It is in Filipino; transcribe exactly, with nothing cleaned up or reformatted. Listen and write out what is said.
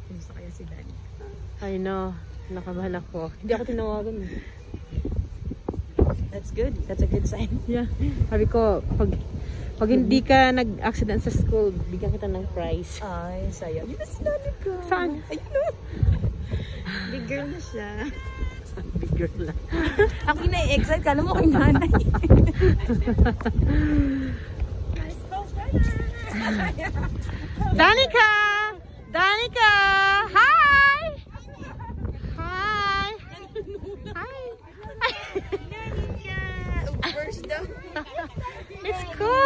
Kumusta kaya si Danny? I know. Nakabahan ako. Hindi ako tinawagan. That's good. That's a good sign. Yeah. Sabi ko, pag pag hindi ka nag-accident sa school, bigyan kita ng prize. Ay, saya. Yun na si Danny ko. Saan? Ayun na. Big girl na siya. Big girl lang. Ako na-excite. Kala mo kay nanay. Danica! Danica! Hi! Hi! Hi! Danica! First daw. It's cool!